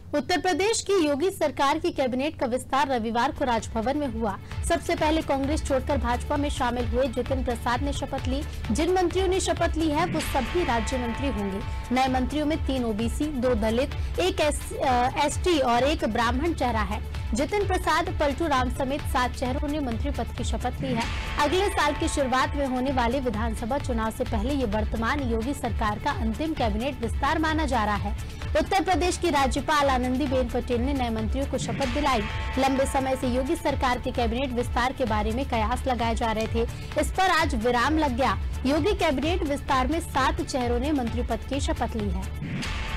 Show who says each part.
Speaker 1: उत्तर प्रदेश की योगी सरकार की कैबिनेट का विस्तार रविवार को राजभवन में हुआ। सबसे पहले कांग्रेस छोड़कर भाजपा में शामिल हुए जितिन प्रसाद ने शपथ ली। जिन मंत्रियों ने शपथ ली है वो सभी राज्य मंत्री होंगे। नए मंत्रियों में 3 ओबीसी, 2 दलित, 1 एसटी और 1 ब्राह्मण चेहरा है। जितिन प्रसाद, पलटू राम समेत 7 चेहरों ने मंत्री पद की शपथ ली है। अगले साल की शुरुआत में होने वाले विधानसभा चुनाव से पहले ये वर्तमान योगी सरकार का अंतिम कैबिनेट विस्तार माना जा रहा है। उत्तर प्रदेश की राज्यपाल आनंदीबेन पटेल ने नए मंत्रियों को शपथ दिलाई। लंबे समय से योगी सरकार के कैबिनेट विस्तार के बारे में कयास लगाए जा रहे थे, इस पर आज विराम लग गया। योगी कैबिनेट विस्तार में 7 चेहरों ने मंत्री पद की शपथ ली है।